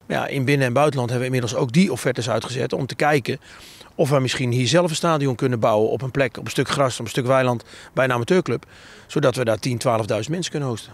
Ja, in binnen- en buitenland hebben we inmiddels ook die offertes uitgezet om te kijken of we misschien hier zelf een stadion kunnen bouwen op een plek, op een stuk gras, op een stuk weiland bij een amateurclub. Zodat we daar 10.000, 12.000 mensen kunnen hosten.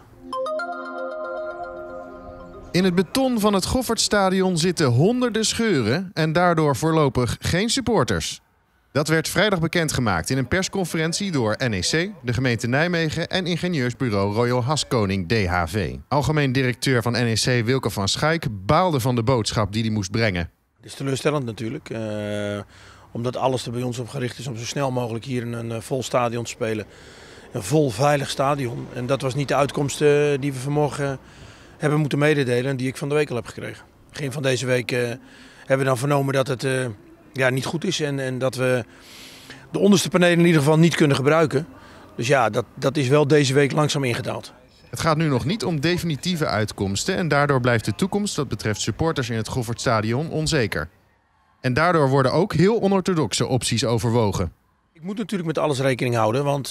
In het beton van het Goffertstadion zitten honderden scheuren en daardoor voorlopig geen supporters. Dat werd vrijdag bekendgemaakt in een persconferentie door NEC, de gemeente Nijmegen en ingenieursbureau Royal Haskoning DHV. Algemeen directeur van NEC Wilke van Schaik baalde van de boodschap die hij moest brengen. Het is teleurstellend natuurlijk, omdat alles er bij ons op gericht is om zo snel mogelijk hier in een vol stadion te spelen. Een vol veilig stadion. En dat was niet de uitkomst die we vanmorgen hebben moeten mededelen en die ik van de week al heb gekregen. Begin van deze week hebben we dan vernomen dat het niet goed is en dat we de onderste panelen in ieder geval niet kunnen gebruiken. Dus ja, dat is wel deze week langzaam ingedaald. Het gaat nu nog niet om definitieve uitkomsten en daardoor blijft de toekomst wat betreft supporters in het Goffertstadion onzeker. En daardoor worden ook heel onorthodoxe opties overwogen. Ik moet natuurlijk met alles rekening houden, want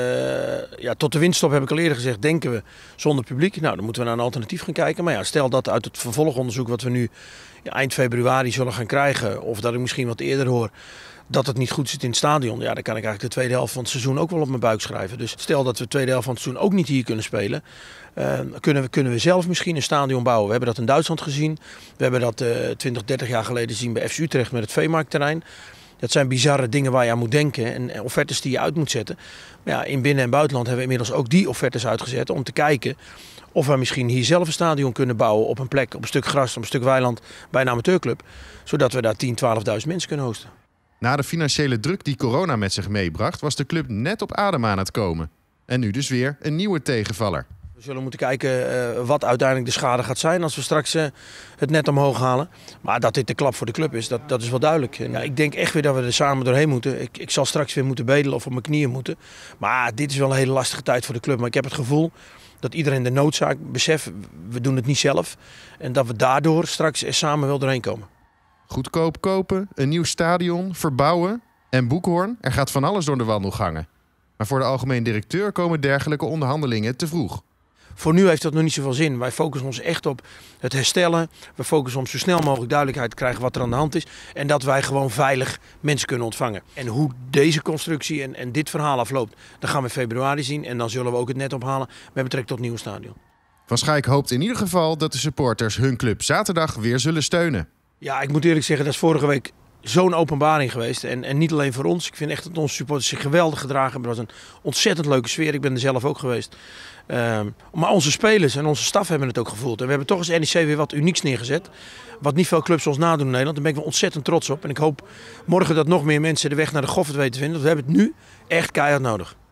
tot de winststop heb ik al eerder gezegd, denken we zonder publiek. Nou, dan moeten we naar een alternatief gaan kijken. Maar ja, stel dat uit het vervolgonderzoek wat we nu eind februari zullen gaan krijgen, of dat ik misschien wat eerder hoor, dat het niet goed zit in het stadion. Ja, dan kan ik eigenlijk de tweede helft van het seizoen ook wel op mijn buik schrijven. Dus stel dat we de tweede helft van het seizoen ook niet hier kunnen spelen, kunnen we zelf misschien een stadion bouwen. We hebben dat in Duitsland gezien. We hebben dat 20, 30 jaar geleden gezien bij FC Utrecht met het Veemarktterrein. Dat zijn bizarre dingen waar je aan moet denken en offertes die je uit moet zetten. Maar ja, in binnen- en buitenland hebben we inmiddels ook die offertes uitgezet om te kijken of we misschien hier zelf een stadion kunnen bouwen op een plek, op een stuk gras, op een stuk weiland bij een amateurclub. Zodat we daar 10.000, 12.000 mensen kunnen hosten. Na de financiële druk die corona met zich meebracht, was de club net op adem aan het komen. En nu dus weer een nieuwe tegenvaller. We zullen moeten kijken wat uiteindelijk de schade gaat zijn als we straks het net omhoog halen. Maar dat dit de klap voor de club is, dat is wel duidelijk. En, ik denk echt weer dat we er samen doorheen moeten. Ik zal straks weer moeten bedelen of op mijn knieën moeten. Maar dit is wel een hele lastige tijd voor de club. Maar ik heb het gevoel dat iedereen de noodzaak beseft, we doen het niet zelf. En dat we daardoor straks er samen wel doorheen komen. Goedkoop kopen, een nieuw stadion, verbouwen en Boekhoorn. Er gaat van alles door de wandelgangen. Maar voor de algemeen directeur komen dergelijke onderhandelingen te vroeg. Voor nu heeft dat nog niet zoveel zin. Wij focussen ons echt op het herstellen. We focussen om zo snel mogelijk duidelijkheid te krijgen wat er aan de hand is. En dat wij gewoon veilig mensen kunnen ontvangen. En hoe deze constructie en dit verhaal afloopt, dat gaan we in februari zien. En dan zullen we ook het net ophalen met betrekking tot het nieuwe stadion. Van Schaik hoopt in ieder geval dat de supporters hun club zaterdag weer zullen steunen. Ja, ik moet eerlijk zeggen, dat is vorige week zo'n openbaring geweest. En niet alleen voor ons. Ik vind echt dat onze supporters zich geweldig gedragen hebben. Het was een ontzettend leuke sfeer. Ik ben er zelf ook geweest. Maar onze spelers en onze staf hebben het ook gevoeld. En we hebben toch als NEC weer wat unieks neergezet. Wat niet veel clubs ons nadoen in Nederland. Daar ben ik wel ontzettend trots op. En ik hoop morgen dat nog meer mensen de weg naar de Goffert weten te vinden. Want we hebben het nu echt keihard nodig.